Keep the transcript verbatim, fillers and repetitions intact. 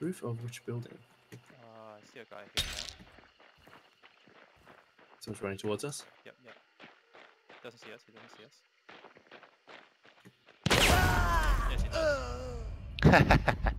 roof of which building? Uh, I see a guy here now. Someone's running towards us. Yep, yep. Doesn't see us, he doesn't see us. Yes, he does.